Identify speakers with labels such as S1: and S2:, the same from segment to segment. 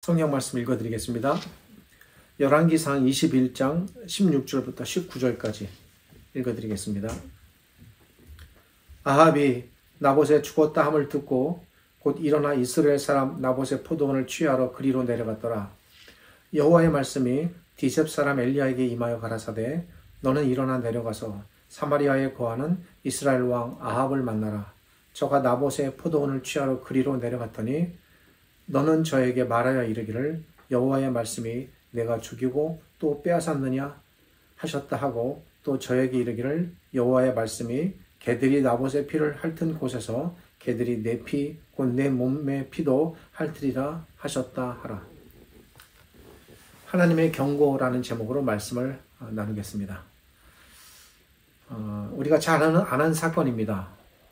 S1: 성경 말씀 읽어드리겠습니다. 열왕기상 21장 16절부터 19절까지 읽어드리겠습니다. 아합이 나봇의 죽었다 함을 듣고 곧 일어나 이스라엘 사람 나봇의 포도원을 취하러 그리로 내려갔더라. 여호와의 말씀이 디셉 사람 엘리야에게 임하여 가라사대 너는 일어나 내려가서 사마리아에 거하는 이스라엘 왕 아합을 만나라. 저가 나봇의 포도원을 취하러 그리로 내려갔더니 너는 저에게 말하여 이르기를 여호와의 말씀이 내가 죽이고 또 빼앗았느냐 하셨다 하고 또 저에게 이르기를 여호와의 말씀이 개들이 나봇의 피를 핥은 곳에서 개들이 내 피 곧 내 몸의 피도 핥으리라 하셨다 하라. 하나님의 경고라는 제목으로 말씀을 나누겠습니다. 우리가 잘 아는 사건입니다.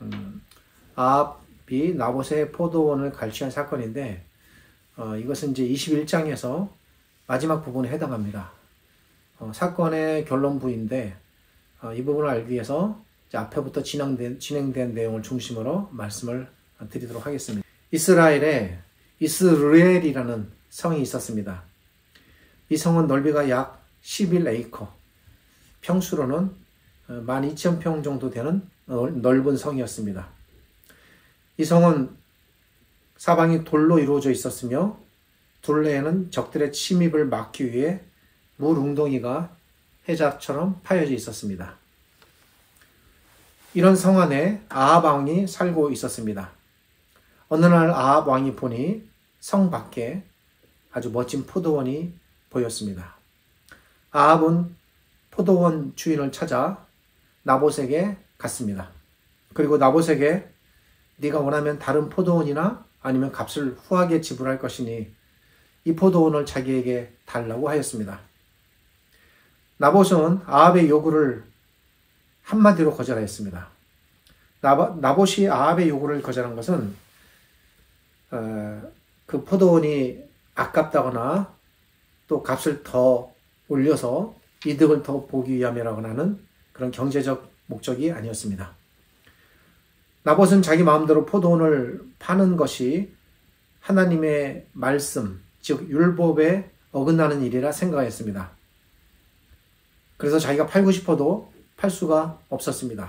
S1: 아합이 나봇의 포도원을 갈취한 사건인데 이것은 이제 21장에서 마지막 부분에 해당합니다. 사건의 결론부인데 이 부분을 알기 위해서 앞에부터 진행된 내용을 중심으로 말씀을 드리도록 하겠습니다. 이스라엘에 이스르엘이라는 성이 있었습니다. 이 성은 넓이가 약 11에이커, 평수로는 12,000평 정도 되는 넓은 성이었습니다. 이 성은 사방이 돌로 이루어져 있었으며 둘레에는 적들의 침입을 막기 위해 물 웅덩이가 해자처럼 파여져 있었습니다. 이런 성 안에 아합 왕이 살고 있었습니다. 어느 날 아합 왕이 보니 성 밖에 아주 멋진 포도원이 보였습니다. 아합은 포도원 주인을 찾아 나봇에게 갔습니다. 그리고 나봇에게 네가 원하면 다른 포도원이나 아니면 값을 후하게 지불할 것이니 이 포도원을 자기에게 달라고 하였습니다. 나봇은 아합의 요구를 한마디로 거절하였습니다. 나봇이 아합의 요구를 거절한 것은 그 포도원이 아깝다거나 또 값을 더 올려서 이득을 더 보기 위함이라거나 하는 그런 경제적 목적이 아니었습니다. 나봇은 자기 마음대로 포도원을 파는 것이 하나님의 말씀, 즉 율법에 어긋나는 일이라 생각했습니다. 그래서 자기가 팔고 싶어도 팔 수가 없었습니다.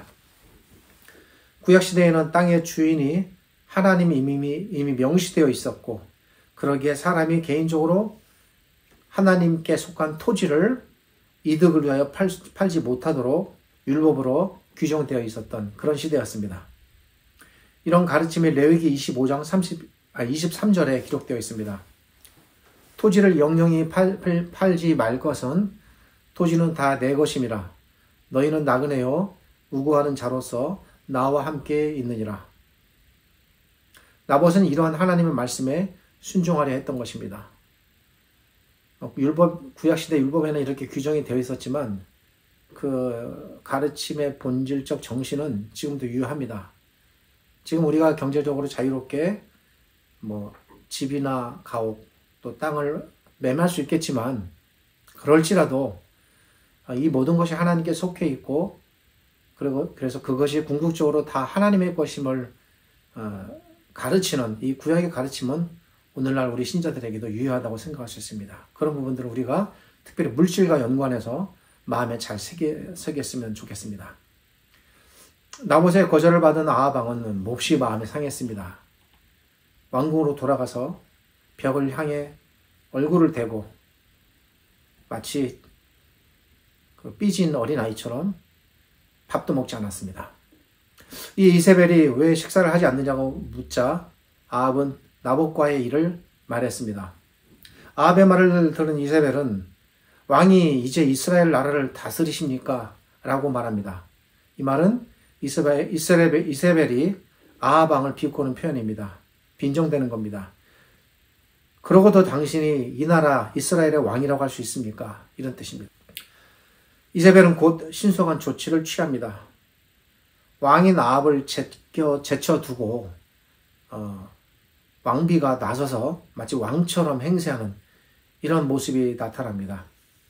S1: 구약시대에는 땅의 주인이 하나님이 이미 명시되어 있었고 그러기에 사람이 개인적으로 하나님께 속한 토지를 이득을 위하여 팔지 못하도록 율법으로 규정되어 있었던 그런 시대였습니다. 이런 가르침이 레위기 25장 23절에 기록되어 있습니다. 토지를 영영히 팔지 말 것은 토지는 다 내 것임이라. 너희는 나그네요 우고하는 자로서 나와 함께 있느니라. 나봇은 이러한 하나님의 말씀에 순종하려 했던 것입니다. 구약시대 율법에는 이렇게 규정이 되어 있었지만 그 가르침의 본질적 정신은 지금도 유효합니다. 지금 우리가 경제적으로 자유롭게 집이나 가옥 또 땅을 매매할 수 있겠지만 그럴지라도 이 모든 것이 하나님께 속해 있고 그래서 그것이 궁극적으로 다 하나님의 것임을 가르치는 이 구약의 가르침은 오늘날 우리 신자들에게도 유효하다고 생각할 수 있습니다. 그런 부분들을 우리가 특별히 물질과 연관해서 마음에 잘 새겼으면 좋겠습니다. 나봇의 거절을 받은 아합 왕은 몹시 마음이 상했습니다. 왕궁으로 돌아가서 벽을 향해 얼굴을 대고 마치 삐진 어린아이처럼 밥도 먹지 않았습니다. 이 이세벨이 왜 식사를 하지 않느냐고 묻자 아합은 나봇과의 일을 말했습니다. 아합의 말을 들은 이세벨은 왕이 이제 이스라엘 나라를 다스리십니까? 라고 말합니다. 이 말은 이세벨이 아합 왕을 비꼬는 표현입니다. 빈정대는 겁니다. 그러고도 당신이 이 나라 이스라엘의 왕이라고 할 수 있습니까? 이런 뜻입니다. 이세벨은 곧 신속한 조치를 취합니다. 왕인 아합을 제쳐두고 왕비가 나서서 마치 왕처럼 행세하는 이런 모습이 나타납니다.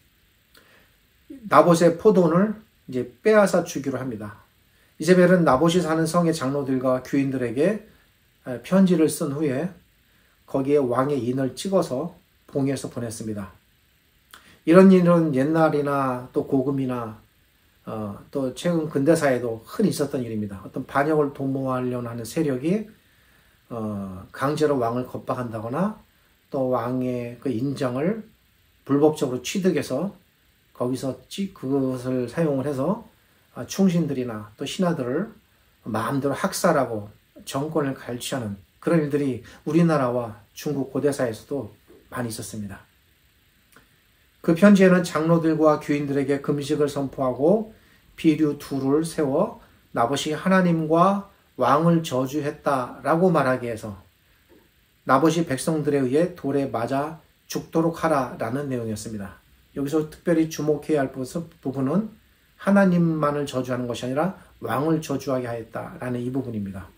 S1: 나봇의 포도원을 이제 빼앗아 주기로 합니다. 이세벨은 나봇이 사는 성의 장로들과 귀인들에게 편지를 쓴 후에 거기에 왕의 인을 찍어서 봉해서 보냈습니다. 이런 일은 옛날이나 또 고금이나 또 최근 근대사에도 흔히 있었던 일입니다. 어떤 반역을 도모하려는 하는 세력이 강제로 왕을 겁박한다거나 또 왕의 그 인정을 불법적으로 취득해서 거기서 그것을 사용을 해서 충신들이나 또 신하들을 마음대로 학살하고 정권을 갈취하는 그런 일들이 우리나라와 중국 고대사에서도 많이 있었습니다. 그 편지에는 장로들과 귀인들에게 금식을 선포하고 비류 둘을 세워 나봇이 하나님과 왕을 저주했다라고 말하게 해서 나봇이 백성들에 의해 돌에 맞아 죽도록 하라라는 내용이었습니다. 여기서 특별히 주목해야 할 부분은 하나님만을 저주하는 것이 아니라 왕을 저주하게 하였다라는 이 부분입니다.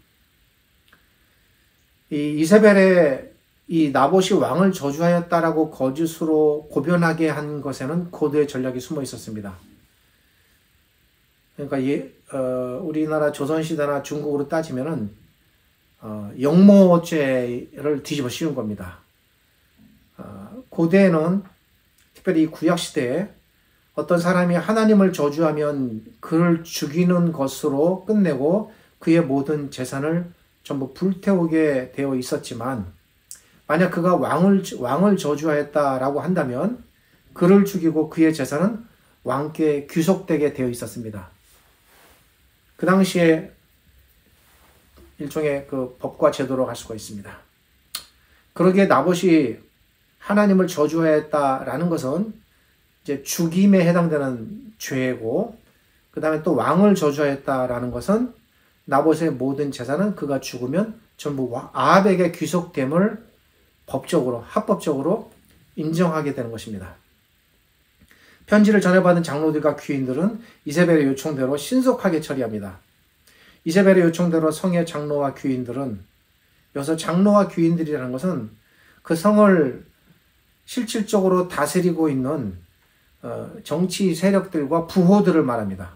S1: 이 이세벨의 이 나봇이 왕을 저주하였다라고 거짓으로 고변하게 한 것에는 고도의 전략이 숨어 있었습니다. 그러니까 우리나라 조선시대나 중국으로 따지면은 영모죄를 뒤집어 씌운 겁니다. 고대에는 특별히 구약시대에 어떤 사람이 하나님을 저주하면 그를 죽이는 것으로 끝내고 그의 모든 재산을 전부 불태우게 되어 있었지만 만약 그가 왕을 저주하였다라고 한다면 그를 죽이고 그의 재산은 왕께 귀속되게 되어 있었습니다. 그 당시에 일종의 그 법과 제도로 갈 수가 있습니다. 그러기에 나봇이 하나님을 저주하였다라는 것은 이제 죽임에 해당되는 죄고, 그 다음에 또 왕을 저주하였다라는 것은 나봇의 모든 재산은 그가 죽으면 전부 아합에게 귀속됨을 법적으로, 합법적으로 인정하게 되는 것입니다. 편지를 전해받은 장로들과 귀인들은 이세벨의 요청대로 신속하게 처리합니다. 이세벨의 요청대로 성의 장로와 귀인들은, 여기서 장로와 귀인들이라는 것은 그 성을 실질적으로 다스리고 있는 정치 세력들과 부호들을 말합니다.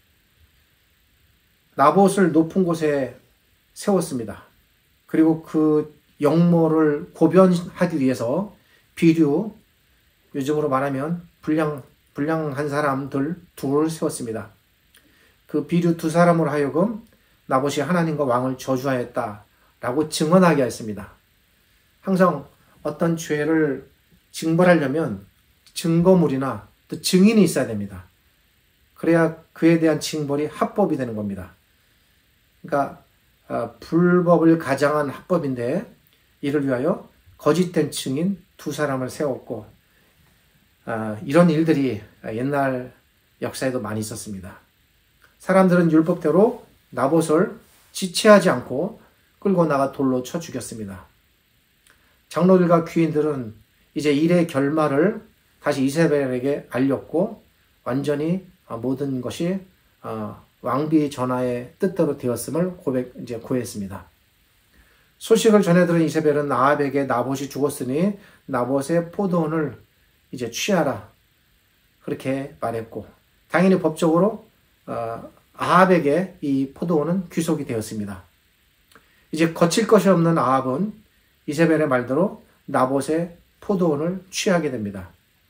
S1: 나봇을 높은 곳에 세웠습니다. 그리고 그 영모를 고변하기 위해서 비류, 요즘으로 말하면 불량한 사람들 둘을 세웠습니다. 그 비류 두 사람으로 하여금 나봇이 하나님과 왕을 저주하였다라고 증언하게 했습니다. 항상 어떤 죄를 징벌하려면 증거물이나 또 증인이 있어야 됩니다. 그래야 그에 대한 징벌이 합법이 되는 겁니다. 그러니까 불법을 가장한 합법인데 이를 위하여 거짓된 증인 두 사람을 세웠고, 이런 일들이 옛날 역사에도 많이 있었습니다. 사람들은 율법대로 나봇을 지체하지 않고 끌고 나가 돌로 쳐 죽였습니다. 장로들과 귀인들은 이제 일의 결말을 다시 이세벨에게 알렸고 완전히 모든 것이 왕비 전하의 뜻대로 되었음을 고했습니다. 소식을 전해들은 이세벨은 아합에게 나봇이 죽었으니 나봇의 포도원을 이제 취하라, 그렇게 말했고, 당연히 법적으로 아합에게 이 포도원은 귀속이 되었습니다. 이제 거칠 것이 없는 아합은 이세벨의 말대로 나봇의 포도원을 취하게 됩니다.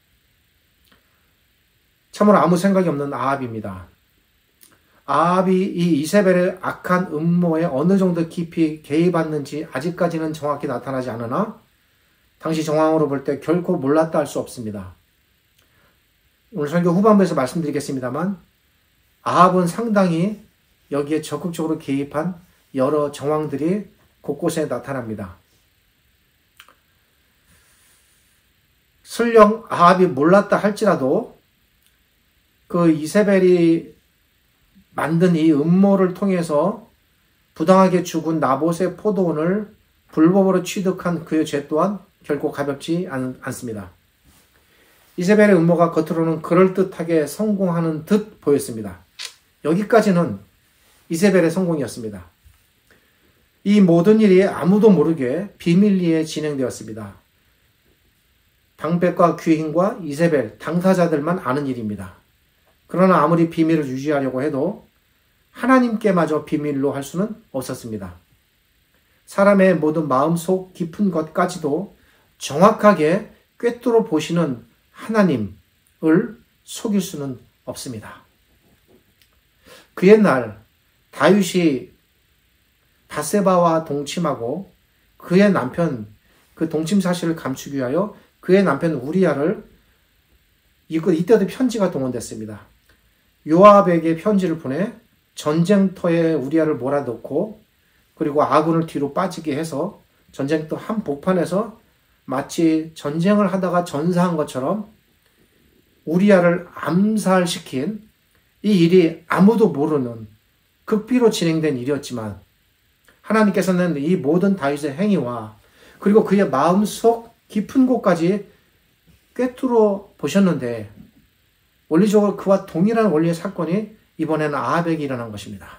S1: 참으로 아무 생각이 없는 아합입니다. 아합이 이 이세벨의 악한 음모에 어느 정도 깊이 개입했는지 아직까지는 정확히 나타나지 않으나 당시 정황으로 볼 때 결코 몰랐다 할 수 없습니다. 오늘 설교 후반부에서 말씀드리겠습니다만 아합은 상당히 여기에 적극적으로 개입한 여러 정황들이 곳곳에 나타납니다. 설령 아합이 몰랐다 할지라도 그 이세벨이 만든 이 음모를 통해서 부당하게 죽은 나봇의 포도원을 불법으로 취득한 그의 죄 또한 결코 가볍지 않습니다. 이세벨의 음모가 겉으로는 그럴듯하게 성공하는 듯 보였습니다. 여기까지는 이세벨의 성공이었습니다. 이 모든 일이 아무도 모르게 비밀리에 진행되었습니다. 방백과 귀인과 이세벨, 당사자들만 아는 일입니다. 그러나 아무리 비밀을 유지하려고 해도 하나님께마저 비밀로 할 수는 없었습니다. 사람의 모든 마음속 깊은 것까지도 정확하게 꿰뚫어 보시는 하나님을 속일 수는 없습니다. 그 옛날 다윗이 바세바와 동침하고 그의 남편, 그 동침 사실을 감추기 위하여 그의 남편 우리야를 이때도 편지가 동원됐습니다. 요압에게 편지를 보내 전쟁터에 우리야를 몰아넣고 그리고 아군을 뒤로 빠지게 해서 전쟁터 한복판에서 마치 전쟁을 하다가 전사한 것처럼 우리야를 암살시킨 이 일이 아무도 모르는 극비로 진행된 일이었지만 하나님께서는 이 모든 다윗의 행위와 그리고 그의 마음속 깊은 곳까지 꿰뚫어 보셨는데 원리적으로 그와 동일한 원리의 사건이 이번에는 아합에게 일어난 것입니다.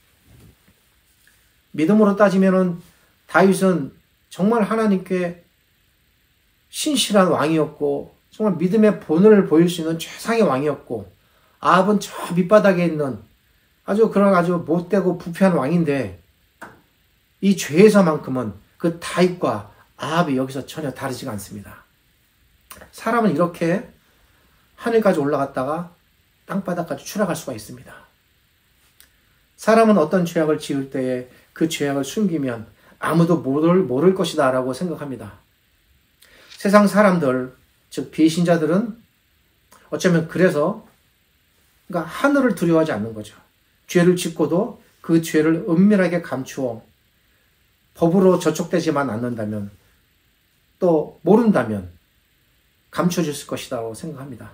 S1: 믿음으로 따지면은 다윗은 정말 하나님께 신실한 왕이었고 정말 믿음의 본을 보일 수 있는 최상의 왕이었고 아합은 저 밑바닥에 있는 아주 못되고 부패한 왕인데 이 죄에서만큼은 그 다윗과 아합이 여기서 전혀 다르지가 않습니다. 사람은 이렇게 하늘까지 올라갔다가 땅바닥까지 추락할 수가 있습니다. 사람은 어떤 죄악을 지을 때에 그 죄악을 숨기면 아무도 모를 것이다 라고 생각합니다. 세상 사람들, 즉 비신자들은 어쩌면 그래서 그러니까 하늘을 두려워하지 않는 거죠. 죄를 짓고도 그 죄를 은밀하게 감추어 법으로 저촉되지만 않는다면 또 모른다면 감춰졌을 것이라고 생각합니다.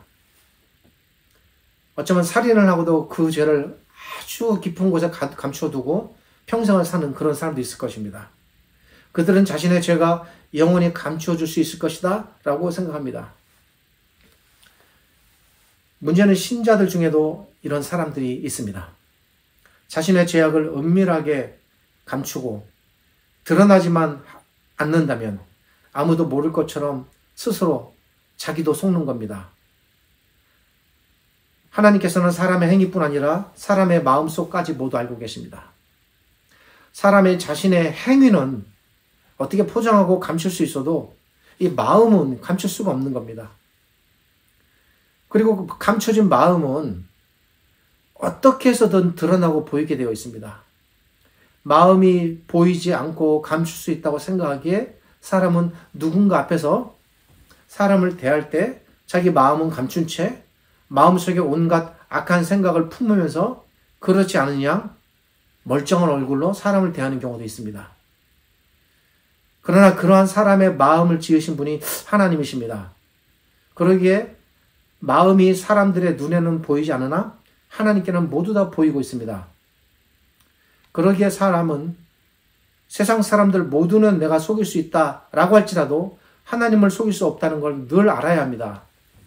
S1: 어쩌면 살인을 하고도 그 죄를 아주 깊은 곳에 감춰두고 평생을 사는 그런 사람도 있을 것입니다. 그들은 자신의 죄가 영원히 감추어줄 수 있을 것이다 라고 생각합니다. 문제는 신자들 중에도 이런 사람들이 있습니다. 자신의 죄악을 은밀하게 감추고 드러나지만 않는다면 아무도 모를 것처럼 스스로 자기도 속는 겁니다. 하나님께서는 사람의 행위뿐 아니라 사람의 마음속까지 모두 알고 계십니다. 사람의 자신의 행위는 어떻게 포장하고 감출 수 있어도 이 마음은 감출 수가 없는 겁니다. 그리고 감춰진 마음은 어떻게 해서든 드러나고 보이게 되어 있습니다. 마음이 보이지 않고 감출 수 있다고 생각하기에 사람은 누군가 앞에서 사람을 대할 때 자기 마음은 감춘 채 마음속에 온갖 악한 생각을 품으면서 그렇지 않은 양 멀쩡한 얼굴로 사람을 대하는 경우도 있습니다. 그러나 그러한 사람의 마음을 지으신 분이 하나님이십니다. 그러기에 마음이 사람들의 눈에는 보이지 않으나 하나님께는 모두 다 보이고 있습니다. 그러기에 사람은 세상 사람들 모두는 내가 속일 수 있다라고 할지라도 하나님을 속일 수 없다는 걸 늘 알아야 합니다.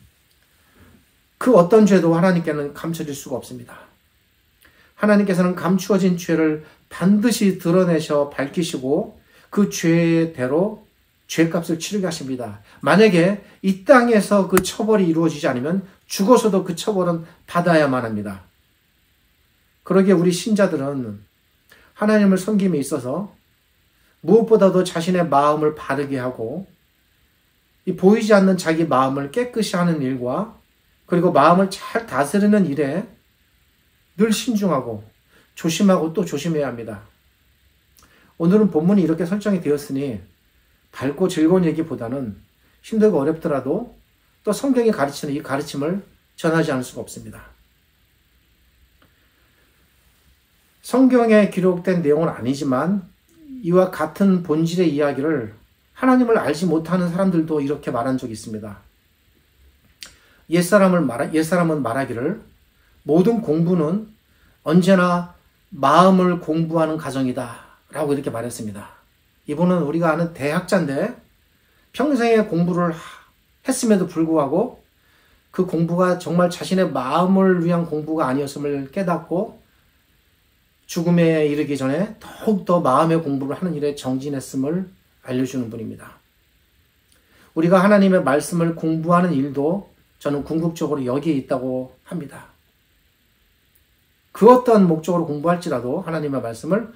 S1: 그 어떤 죄도 하나님께는 감춰질 수가 없습니다. 하나님께서는 감추어진 죄를 반드시 드러내셔 밝히시고 그 죄대로 죄값을 치르게 하십니다. 만약에 이 땅에서 그 처벌이 이루어지지 않으면 죽어서도 그 처벌은 받아야만 합니다. 그러기에 우리 신자들은 하나님을 섬김에 있어서 무엇보다도 자신의 마음을 바르게 하고 이 보이지 않는 자기 마음을 깨끗이 하는 일과 그리고 마음을 잘 다스리는 일에 늘 신중하고 조심하고 또 조심해야 합니다. 오늘은 본문이 이렇게 설정이 되었으니 밝고 즐거운 얘기보다는 힘들고 어렵더라도 또 성경이 가르치는 이 가르침을 전하지 않을 수가 없습니다. 성경에 기록된 내용은 아니지만 이와 같은 본질의 이야기를 하나님을 알지 못하는 사람들도 이렇게 말한 적이 있습니다. 옛사람은 말하기를 모든 공부는 언제나 마음을 공부하는 과정이다 라고 이렇게 말했습니다. 이분은 우리가 아는 대학자인데 평생의 공부를 했음에도 불구하고 그 공부가 정말 자신의 마음을 위한 공부가 아니었음을 깨닫고 죽음에 이르기 전에 더욱더 마음의 공부를 하는 일에 정진했음을 알려주는 분입니다. 우리가 하나님의 말씀을 공부하는 일도 저는 궁극적으로 여기에 있다고 합니다. 그 어떤 목적으로 공부할지라도 하나님의 말씀을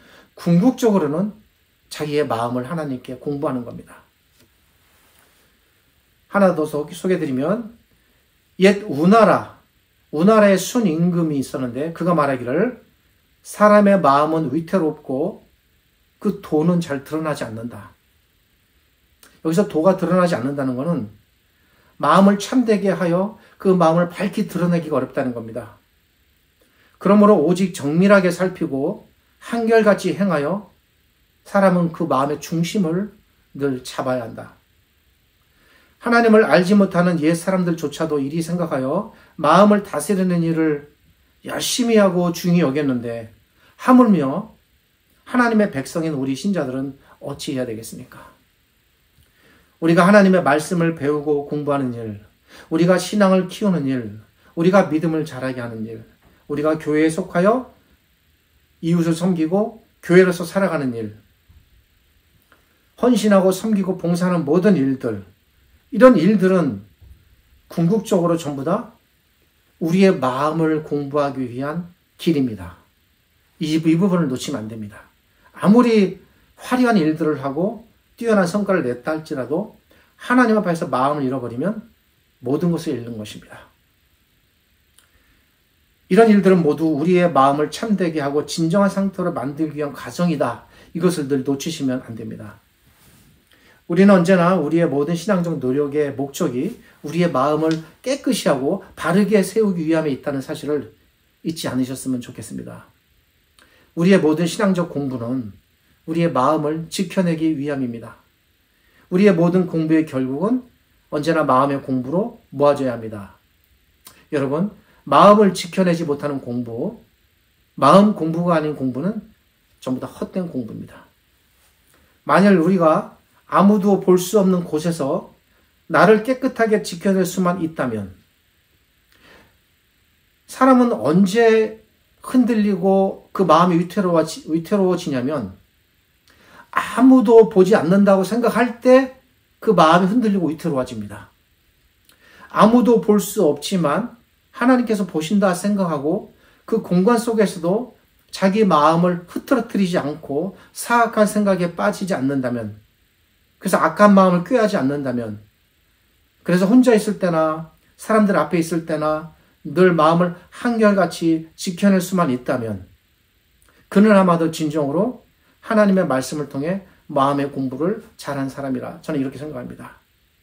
S1: 궁극적으로는 자기의 마음을 하나님께 공부하는 겁니다. 하나 더 소개해드리면 옛 우나라의 순임금이 있었는데 그가 말하기를 사람의 마음은 위태롭고 그 도는 잘 드러나지 않는다. 여기서 도가 드러나지 않는다는 것은 마음을 참되게 하여 그 마음을 밝히 드러내기가 어렵다는 겁니다. 그러므로 오직 정밀하게 살피고 한결같이 행하여 사람은 그 마음의 중심을 늘 잡아야 한다. 하나님을 알지 못하는 옛 사람들조차도 이리 생각하여 마음을 다스리는 일을 열심히 하고 중히 여겼는데 하물며 하나님의 백성인 우리 신자들은 어찌 해야 되겠습니까? 우리가 하나님의 말씀을 배우고 공부하는 일, 우리가 신앙을 키우는 일, 우리가 믿음을 자라게 하는 일, 우리가 교회에 속하여 이웃을 섬기고 교회로서 살아가는 일, 헌신하고 섬기고 봉사하는 모든 일들, 이런 일들은 궁극적으로 전부 다 우리의 마음을 공부하기 위한 길입니다. 이 부분을 놓치면 안 됩니다. 아무리 화려한 일들을 하고 뛰어난 성과를 냈다 할지라도 하나님 앞에서 마음을 잃어버리면 모든 것을 잃는 것입니다. 이런 일들은 모두 우리의 마음을 참되게 하고 진정한 상태로 만들기 위한 과정이다. 이것을 늘 놓치시면 안 됩니다. 우리는 언제나 우리의 모든 신앙적 노력의 목적이 우리의 마음을 깨끗이 하고 바르게 세우기 위함에 있다는 사실을 잊지 않으셨으면 좋겠습니다. 우리의 모든 신앙적 공부는 우리의 마음을 지켜내기 위함입니다. 우리의 모든 공부의 결국은 언제나 마음의 공부로 모아져야 합니다. 여러분, 마음을 지켜내지 못하는 공부, 마음 공부가 아닌 공부는 전부 다 헛된 공부입니다. 만약 우리가 아무도 볼 수 없는 곳에서 나를 깨끗하게 지켜낼 수만 있다면 사람은 언제 흔들리고 그 마음이 위태로워지냐면 아무도 보지 않는다고 생각할 때 그 마음이 흔들리고 위태로워집니다. 아무도 볼 수 없지만 하나님께서 보신다 생각하고 그 공간 속에서도 자기 마음을 흐트러뜨리지 않고 사악한 생각에 빠지지 않는다면, 그래서 악한 마음을 꾀하지 않는다면, 그래서 혼자 있을 때나 사람들 앞에 있을 때나 늘 마음을 한결같이 지켜낼 수만 있다면 그는 아마도 진정으로 하나님의 말씀을 통해 마음의 공부를 잘한 사람이라 저는 이렇게 생각합니다.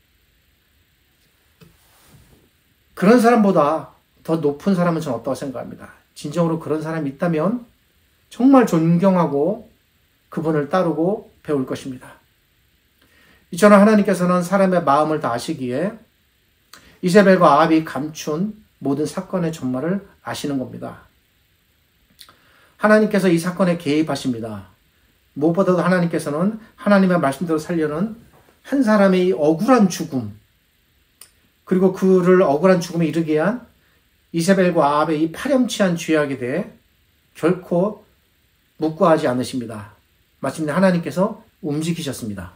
S1: 그런 사람보다 더 높은 사람은 저는 없다고 생각합니다. 진정으로 그런 사람이 있다면 정말 존경하고 그분을 따르고 배울 것입니다. 이처럼 하나님께서는 사람의 마음을 다 아시기에 이세벨과 아합이 감춘 모든 사건의 전말을 아시는 겁니다. 하나님께서 이 사건에 개입하십니다. 무엇보다도 하나님께서는 하나님의 말씀대로 살려는 한 사람의 억울한 죽음, 그리고 그를 억울한 죽음에 이르게 한 이세벨과 아합의 이 파렴치한 죄악에 대해 결코 묵과하지 않으십니다. 마침내 하나님께서 움직이셨습니다.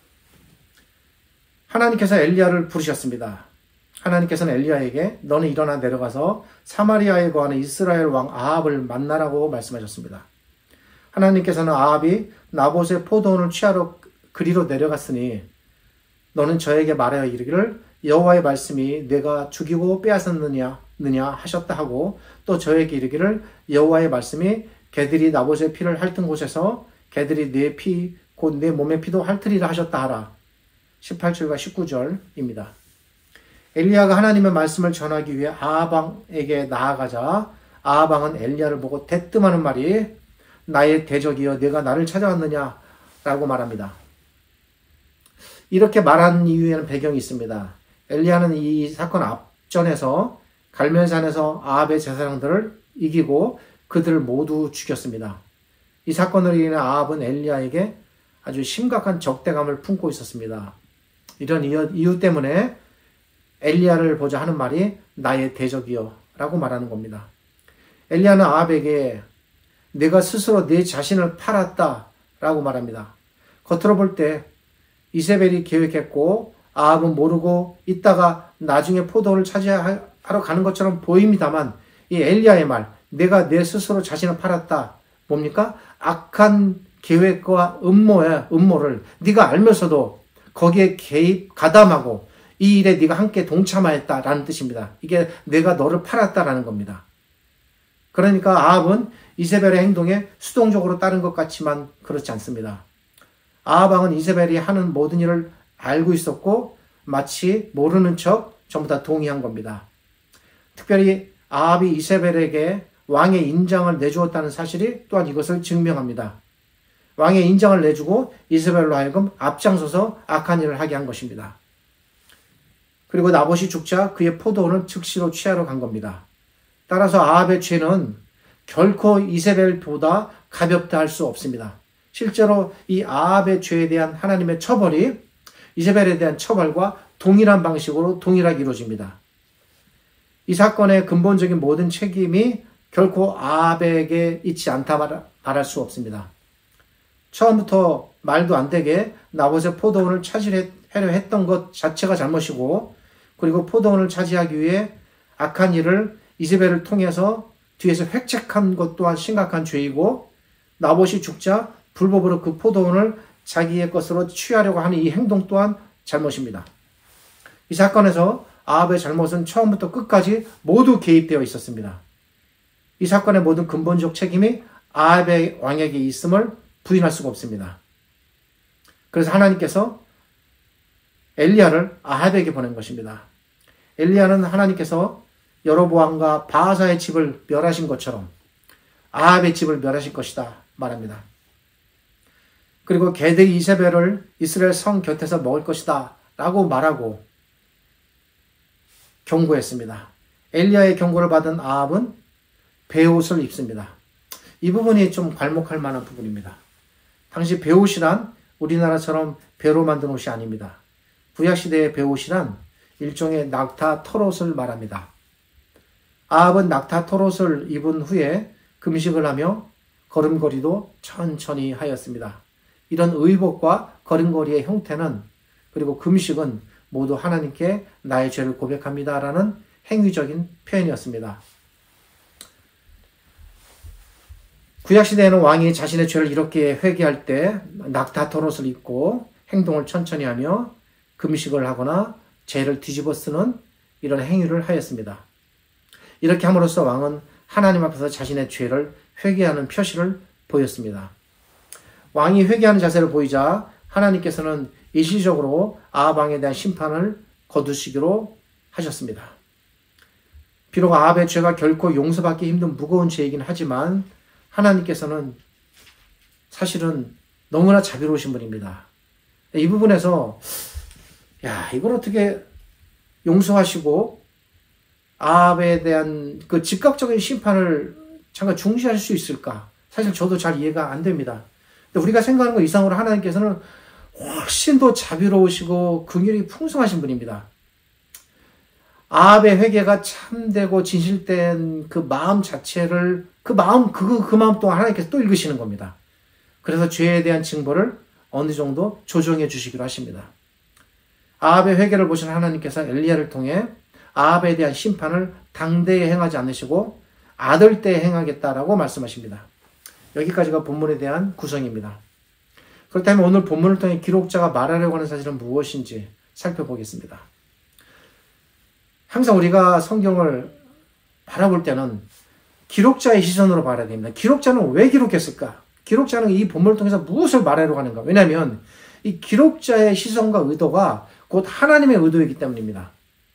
S1: 하나님께서 엘리야를 부르셨습니다. 하나님께서는 엘리야에게 너는 일어나 내려가서 사마리아에 거하는 이스라엘 왕 아합을 만나라고 말씀하셨습니다. 하나님께서는 아합이 나봇의 포도원을 취하러 그리로 내려갔으니 너는 저에게 말하여 이르기를 여호와의 말씀이 내가 죽이고 빼앗았느냐 하셨다 하고, 또 저에게 이르기를 여호와의 말씀이 개들이 나봇의 피를 핥은 곳에서 개들이 내 피 곧 내 몸의 피도 핥으리라 하셨다 하라. 18절과 19절입니다. 엘리야가 하나님의 말씀을 전하기 위해 아합왕에게 나아가자 아합왕은 엘리야를 보고 대뜸하는 말이 나의 대적이여 내가 나를 찾아왔느냐 라고 말합니다. 이렇게 말한 이유에는 배경이 있습니다. 엘리야는 이 사건 앞전에서 갈멜산에서 아합의 제사장들을 이기고 그들을 모두 죽였습니다. 이 사건으로 인해 아합은 엘리야에게 아주 심각한 적대감을 품고 있었습니다. 이런 이유 때문에 엘리야를 보자 하는 말이 나의 대적이여 라고 말하는 겁니다. 엘리야는 아합에게 내가 스스로 내 자신을 팔았다 라고 말합니다. 겉으로 볼 때 이세벨이 계획했고 아합은 모르고 있다가 나중에 포도를 차지하러 가는 것처럼 보입니다만, 이 엘리야의 말 내가 내 스스로 자신을 팔았다 뭡니까? 악한 계획과 음모를 네가 알면서도 거기에 가담하고 이 일에 네가 함께 동참하였다라는 뜻입니다. 이게 내가 너를 팔았다라는 겁니다. 그러니까 아합은 이세벨의 행동에 수동적으로 따른 것 같지만 그렇지 않습니다. 아합 왕은 이세벨이 하는 모든 일을 알고 있었고 마치 모르는 척 전부 다 동의한 겁니다. 특별히 아합이 이세벨에게 왕의 인장을 내주었다는 사실이 또한 이것을 증명합니다. 왕의 인장을 내주고 이세벨로 하여금 앞장서서 악한 일을 하게 한 것입니다. 그리고 나봇이 죽자 그의 포도원을 즉시로 취하러 간 겁니다. 따라서 아합의 죄는 결코 이세벨보다 가볍다 할 수 없습니다. 실제로 이 아합의 죄에 대한 하나님의 처벌이 이세벨에 대한 처벌과 동일한 방식으로 동일하게 이루어집니다. 이 사건의 근본적인 모든 책임이 결코 아합에게 있지 않다 말할 수 없습니다. 처음부터 말도 안 되게 나봇의 포도원을 차지하려 했던 것 자체가 잘못이고, 그리고 포도원을 차지하기 위해 악한 일을 이세벨을 통해서 뒤에서 획책한 것 또한 심각한 죄이고, 나봇이 죽자 불법으로 그 포도원을 자기의 것으로 취하려고 하는 이 행동 또한 잘못입니다. 이 사건에서 아합의 잘못은 처음부터 끝까지 모두 개입되어 있었습니다. 이 사건의 모든 근본적 책임이 아합의 왕에게 있음을 부인할 수가 없습니다. 그래서 하나님께서 엘리야를 아합에게 보낸 것입니다. 엘리야는 하나님께서 여로보암과 바하사의 집을 멸하신 것처럼 아합의 집을 멸하실 것이다 말합니다. 그리고 개들이 이세벨을 이스라엘 성 곁에서 먹을 것이다 라고 말하고 경고했습니다. 엘리야의 경고를 받은 아합은 베옷을 입습니다. 이 부분이 좀 괄목할 만한 부분입니다. 당시 베옷이란 우리나라처럼 배로 만든 옷이 아닙니다. 구약시대의 베옷이란 일종의 낙타 털옷을 말합니다. 아합은 낙타 털옷을 입은 후에 금식을 하며 걸음걸이도 천천히 하였습니다. 이런 의복과 걸음걸이의 형태는, 그리고 금식은 모두 하나님께 나의 죄를 고백합니다라는 행위적인 표현이었습니다. 구약시대에는 왕이 자신의 죄를 이렇게 회개할 때 낙타 털옷을 입고 행동을 천천히 하며 금식을 하거나 죄를 뒤집어 쓰는 이런 행위를 하였습니다. 이렇게 함으로써 왕은 하나님 앞에서 자신의 죄를 회개하는 표시를 보였습니다. 왕이 회개하는 자세를 보이자 하나님께서는 일시적으로 아합 왕에 대한 심판을 거두시기로 하셨습니다. 비록 아합의 죄가 결코 용서받기 힘든 무거운 죄이긴 하지만 하나님께서는 사실은 너무나 자비로우신 분입니다. 이 부분에서 이걸 어떻게 용서하시고 아합에 대한 그 즉각적인 심판을 잠깐 중지할 수 있을까? 사실 저도 잘 이해가 안 됩니다. 근데 우리가 생각하는 것 이상으로 하나님께서는 훨씬 더 자비로우시고 긍휼이 풍성하신 분입니다. 아합의 회개가 참되고 진실된 그 마음 자체를, 그 마음 또한 하나님께서 또 읽으시는 겁니다. 그래서 죄에 대한 징벌을 어느 정도 조정해 주시기로 하십니다. 아합의 회개를 보신 하나님께서 엘리야를 통해 아합에 대한 심판을 당대에 행하지 않으시고 아들 때에 행하겠다라고 말씀하십니다. 여기까지가 본문에 대한 구성입니다. 그렇다면 오늘 본문을 통해 기록자가 말하려고 하는 사실은 무엇인지 살펴보겠습니다. 항상 우리가 성경을 바라볼 때는 기록자의 시선으로 봐야 됩니다. 기록자는 왜 기록했을까? 기록자는 이 본문을 통해서 무엇을 말하려고 하는가? 왜냐하면 이 기록자의 시선과 의도가 곧 하나님의 의도이기 때문입니다.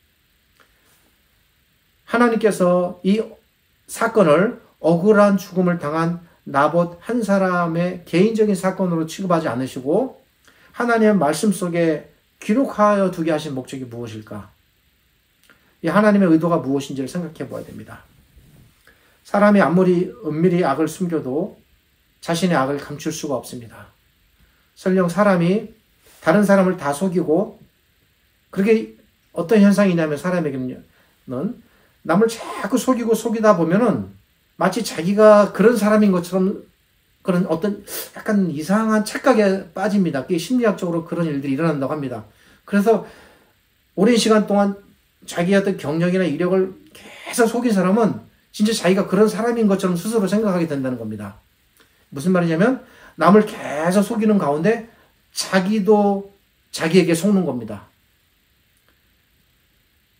S1: 하나님께서 이 사건을 억울한 죽음을 당한 나봇 한 사람의 개인적인 사건으로 취급하지 않으시고 하나님의 말씀 속에 기록하여 두게 하신 목적이 무엇일까? 이 하나님의 의도가 무엇인지를 생각해 보아야 됩니다. 사람이 아무리 은밀히 악을 숨겨도 자신의 악을 감출 수가 없습니다. 설령 사람이 다른 사람을 다 속이고, 그렇게 어떤 현상이냐면 사람에게는 남을 자꾸 속이다 보면은 마치 자기가 그런 사람인 것처럼 그런 어떤 약간 이상한 착각에 빠집니다. 그게 심리학적으로 그런 일들이 일어난다고 합니다. 그래서 오랜 시간 동안 자기의 어떤 경력이나 이력을 계속 속인 사람은 진짜 자기가 그런 사람인 것처럼 스스로 생각하게 된다는 겁니다. 무슨 말이냐면 남을 계속 속이는 가운데 자기도 자기에게 속는 겁니다.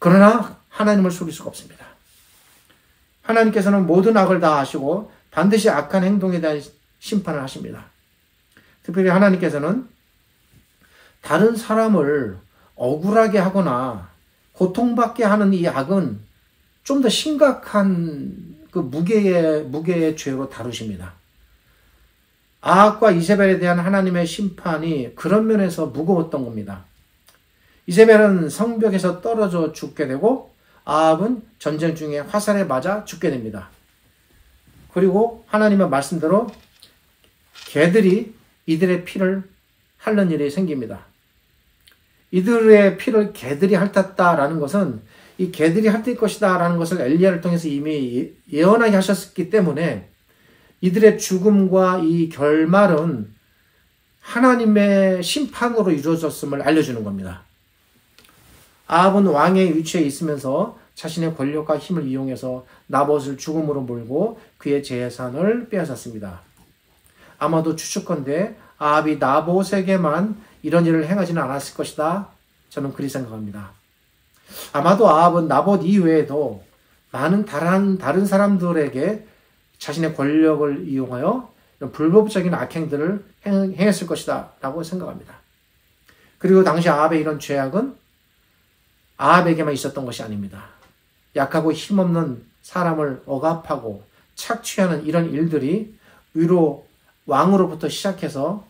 S1: 그러나 하나님을 속일 수가 없습니다. 하나님께서는 모든 악을 다 아시고 반드시 악한 행동에 대한 심판을 하십니다. 특별히 하나님께서는 다른 사람을 억울하게 하거나 고통받게 하는 이 악은 좀 더 심각한 그 무게의 죄로 다루십니다. 아합과 이세벨에 대한 하나님의 심판이 그런 면에서 무거웠던 겁니다. 이세벨은 성벽에서 떨어져 죽게 되고 아합은 전쟁 중에 화살에 맞아 죽게 됩니다. 그리고 하나님의 말씀대로 개들이 이들의 피를 핥는 일이 생깁니다. 이들의 피를 개들이 핥았다라는 것은 이 개들이 핥을 것이다 라는 것을 엘리야를 통해서 이미 예언하게 하셨기 때문에 이들의 죽음과 이 결말은 하나님의 심판으로 이루어졌음을 알려주는 겁니다. 아합은 왕의 위치에 있으면서 자신의 권력과 힘을 이용해서 나봇을 죽음으로 몰고 그의 재산을 빼앗았습니다. 아마도 추측컨대 아합이 나봇에게만 이런 일을 행하지는 않았을 것이다. 저는 그리 생각합니다. 아마도 아합은 나봇 이외에도 많은 다른 사람들에게 자신의 권력을 이용하여 이런 불법적인 악행들을 행했을 것이다 라고 생각합니다. 그리고 당시 아합의 이런 죄악은 아합에게만 있었던 것이 아닙니다. 약하고 힘없는 사람을 억압하고 착취하는 이런 일들이 위로 왕으로부터 시작해서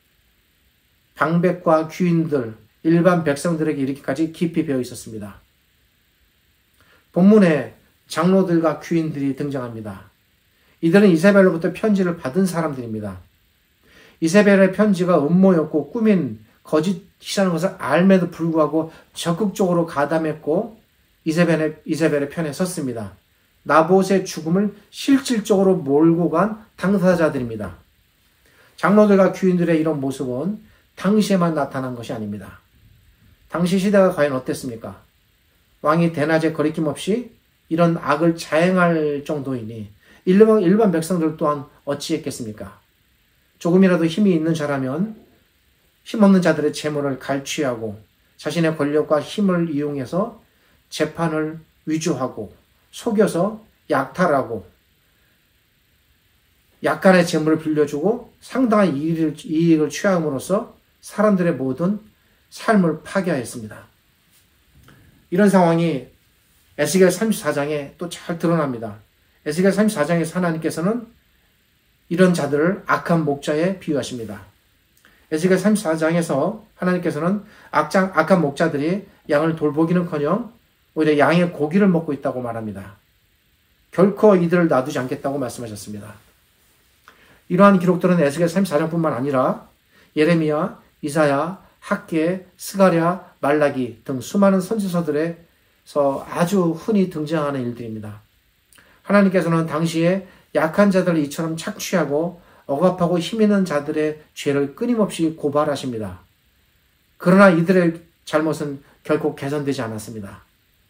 S1: 방백과 귀인들, 일반 백성들에게 이르기까지 깊이 배어 있었습니다. 본문에 장로들과 귀인들이 등장합니다. 이들은 이세벨로부터 편지를 받은 사람들입니다. 이세벨의 편지가 음모였고 꾸민 거짓이라는 것을 알매도 불구하고 적극적으로 가담했고 이세벨의 편에 섰습니다. 나봇의 죽음을 실질적으로 몰고 간 당사자들입니다. 장로들과 귀인들의 이런 모습은 당시에만 나타난 것이 아닙니다. 당시 시대가 과연 어땠습니까? 왕이 대낮에 거리낌 없이 이런 악을 자행할 정도이니 일반 백성들 또한 어찌했겠습니까? 조금이라도 힘이 있는 자라면 힘없는 자들의 재물을 갈취하고 자신의 권력과 힘을 이용해서 재판을 위조하고 속여서 약탈하고 약간의 재물을 빌려주고 상당한 이익을 취함으로써 사람들의 모든 삶을 파괴하였습니다. 이런 상황이 에스겔 34장에 또 잘 드러납니다. 에스겔 34장에서 하나님께서는 이런 자들을 악한 목자에 비유하십니다. 에스겔 34장에서 하나님께서는 악한 목자들이 양을 돌보기는커녕 오히려 양의 고기를 먹고 있다고 말합니다. 결코 이들을 놔두지 않겠다고 말씀하셨습니다. 이러한 기록들은 에스겔 34장뿐만 아니라 예레미야, 이사야, 학개, 스가랴, 말라기 등 수많은 선지서들에서 아주 흔히 등장하는 일들입니다. 하나님께서는 당시에 약한 자들을 이처럼 착취하고 억압하고 힘있는 자들의 죄를 끊임없이 고발하십니다. 그러나 이들의 잘못은 결코 개선되지 않았습니다.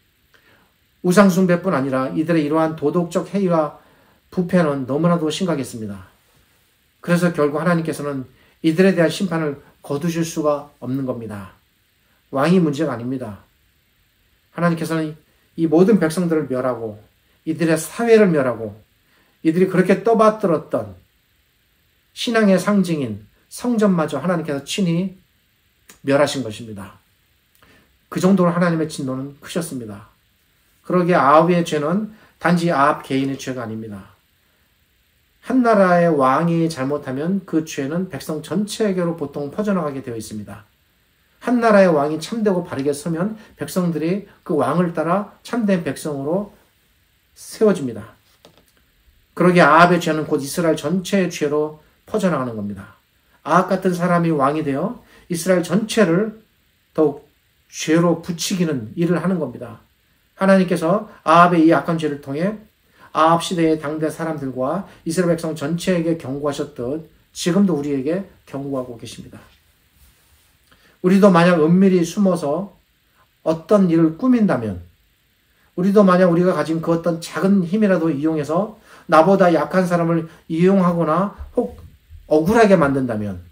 S1: 우상숭배뿐 아니라 이들의 이러한 도덕적 해이와 부패는 너무나도 심각했습니다. 그래서 결국 하나님께서는 이들에 대한 심판을 거두실 수가 없는 겁니다. 왕이 문제가 아닙니다. 하나님께서는 이 모든 백성들을 멸하고 이들의 사회를 멸하고 이들이 그렇게 떠받들었던 신앙의 상징인 성전마저 하나님께서 친히 멸하신 것입니다. 그 정도로 하나님의 진노는 크셨습니다. 그러기에 아합의 죄는 단지 아합 개인의 죄가 아닙니다. 한 나라의 왕이 잘못하면 그 죄는 백성 전체에게로 보통 퍼져나가게 되어 있습니다. 한 나라의 왕이 참되고 바르게 서면 백성들이 그 왕을 따라 참된 백성으로 세워집니다. 그러기에 아합의 죄는 곧 이스라엘 전체의 죄로 퍼져나가는 겁니다. 아합 같은 사람이 왕이 되어 이스라엘 전체를 더욱 죄로 부추기는 일을 하는 겁니다. 하나님께서 아합의 이 악한 죄를 통해 아합 시대의 당대 사람들과 이스라엘 백성 전체에게 경고하셨듯 지금도 우리에게 경고하고 계십니다. 우리도 만약 은밀히 숨어서 어떤 일을 꾸민다면, 우리도 만약 우리가 가진 그 어떤 작은 힘이라도 이용해서 나보다 약한 사람을 이용하거나 혹 억울하게 만든다면,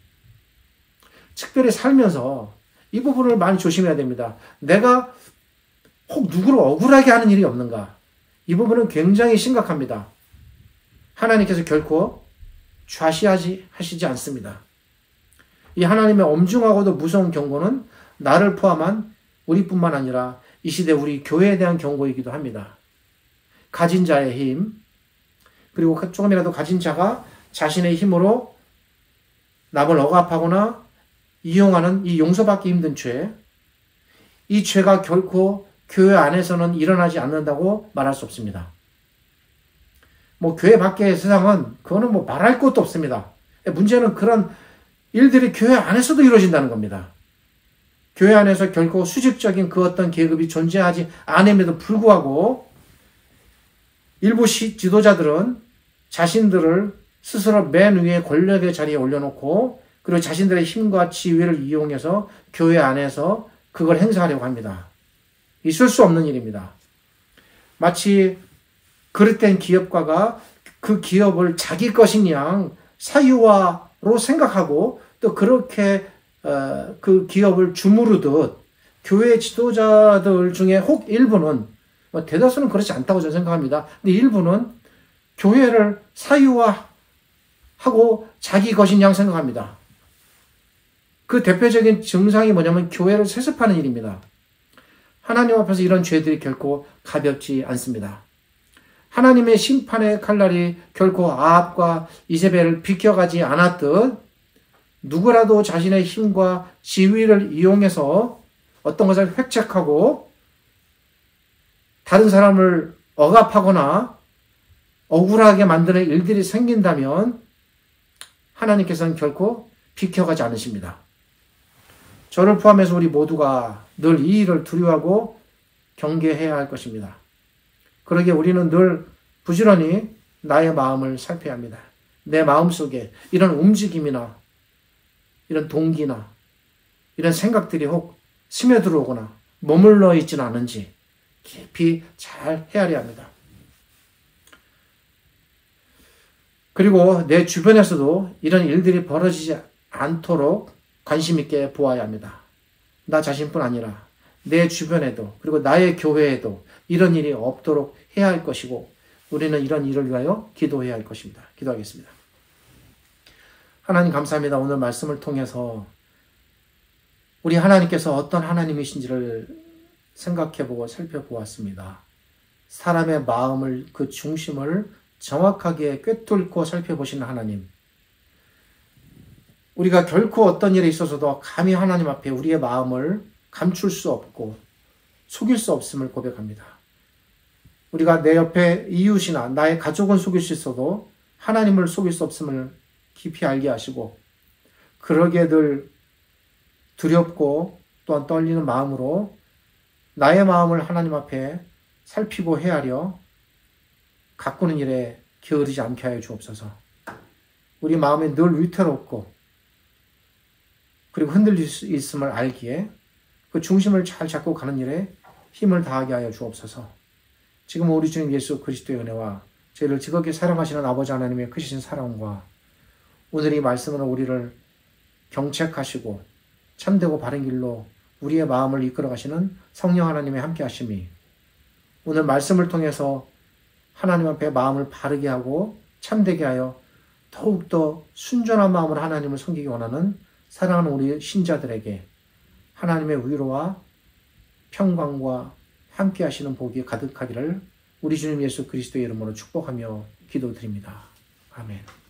S1: 특별히 살면서 이 부분을 많이 조심해야 됩니다. 내가 혹 누구를 억울하게 하는 일이 없는가? 이 부분은 굉장히 심각합니다. 하나님께서 결코 하시지 않습니다. 이 하나님의 엄중하고도 무서운 경고는 나를 포함한 우리뿐만 아니라 이 시대 우리 교회에 대한 경고이기도 합니다. 가진 자의 힘, 그리고 조금이라도 가진 자가 자신의 힘으로 남을 억압하거나 이용하는 이 용서받기 힘든 죄, 이 죄가 결코 교회 안에서는 일어나지 않는다고 말할 수 없습니다. 교회 밖의 세상은 그거는 말할 것도 없습니다. 문제는 그런 일들이 교회 안에서도 이루어진다는 겁니다. 교회 안에서 결코 수직적인 그 어떤 계급이 존재하지 않음에도 불구하고 일부 지도자들은 자신들을 스스로 맨 위에 권력의 자리에 올려놓고 그리고 자신들의 힘과 지위를 이용해서 교회 안에서 그걸 행사하려고 합니다. 있을 수 없는 일입니다. 마치 그릇된 기업가가 그 기업을 자기 것인 양 사유화로 생각하고 또 그렇게 그 기업을 주무르듯 교회 지도자들 중에 혹 일부는 대다수는 그렇지 않다고 저는 생각합니다. 근데 일부는 교회를 사유화하고 자기 것인 양 생각합니다. 그 대표적인 증상이 뭐냐면 교회를 세습하는 일입니다. 하나님 앞에서 이런 죄들이 결코 가볍지 않습니다. 하나님의 심판의 칼날이 결코 아합과 이세벨을 비켜가지 않았듯 누구라도 자신의 힘과 지위를 이용해서 어떤 것을 획책하고 다른 사람을 억압하거나 억울하게 만드는 일들이 생긴다면 하나님께서는 결코 비켜가지 않으십니다. 저를 포함해서 우리 모두가 늘 이 일을 두려워하고 경계해야 할 것입니다. 그러기에 우리는 늘 부지런히 나의 마음을 살펴야 합니다. 내 마음속에 이런 움직임이나 이런 동기나 이런 생각들이 혹 스며들어오거나 머물러 있지는 않은지 깊이 잘 헤아려야 합니다. 그리고 내 주변에서도 이런 일들이 벌어지지 않도록 관심 있게 보아야 합니다. 나 자신뿐 아니라 내 주변에도 그리고 나의 교회에도 이런 일이 없도록 해야 할 것이고 우리는 이런 일을 위하여 기도해야 할 것입니다. 기도하겠습니다. 하나님 감사합니다. 오늘 말씀을 통해서 우리 하나님께서 어떤 하나님이신지를 생각해보고 살펴보았습니다. 사람의 마음을 그 중심을 정확하게 꿰뚫고 살펴보시는 하나님. 우리가 결코 어떤 일에 있어서도 감히 하나님 앞에 우리의 마음을 감출 수 없고 속일 수 없음을 고백합니다. 우리가 내 옆에 이웃이나 나의 가족은 속일 수 있어도 하나님을 속일 수 없음을 깊이 알게 하시고 그러기에 늘 두렵고 또한 떨리는 마음으로 나의 마음을 하나님 앞에 살피고 헤아려 가꾸는 일에 게으르지 않게 하여 주옵소서. 우리 마음이 늘 위태롭고 그리고 흔들릴 수 있음을 알기에 그 중심을 잘 잡고 가는 일에 힘을 다하게 하여 주옵소서. 지금 우리 주님 예수 그리스도의 은혜와 저희를 지극히 사랑하시는 아버지 하나님의 크신 사랑과 오늘 이 말씀으로 우리를 경책하시고 참되고 바른 길로 우리의 마음을 이끌어 가시는 성령 하나님의 함께 하심이 오늘 말씀을 통해서 하나님 앞에 마음을 바르게 하고 참되게 하여 더욱더 순전한 마음으로 하나님을 섬기기 원하는 사랑하는 우리 신자들에게 하나님의 위로와 평강과 함께 하시는 복이 가득하기를 우리 주님 예수 그리스도의 이름으로 축복하며 기도드립니다. 아멘.